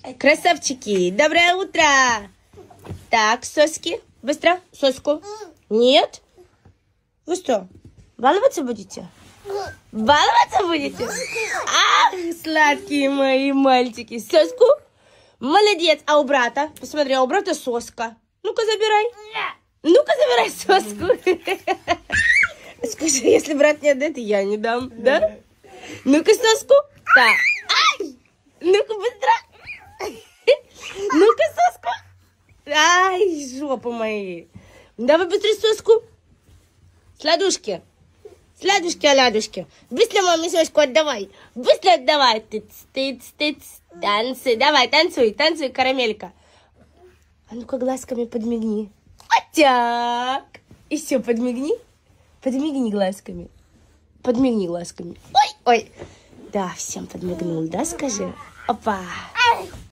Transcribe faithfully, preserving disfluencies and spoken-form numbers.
Красавчики, доброе утро. Так, соски. Быстро, соску. Нет? Вы что, баловаться будете? Баловаться будете? Ах, сладкие мои мальчики. Соску? Молодец. А у брата? Посмотри, а у брата соска. Ну-ка, забирай. Ну-ка, забирай соску. Скажи, если брат не отдает, я не дам, да? Ну-ка, соску. Да. Ай! Ну-ка, быстро. Ну-ка, соску. Ай, жопа мои. Давай быстрее соску. Сладушки. Сладушки, оладушки. Быстро маме соску отдавай. Быстро отдавай. Тыц, тыц, тыц. Танцуй. Давай, танцуй, танцуй, карамелька. А ну-ка, глазками подмигни. Вот так. И все, подмигни. Подмигни глазками. Подмигни глазками. Ой, ой. Да, всем подмигнул, да, скажи? Опа.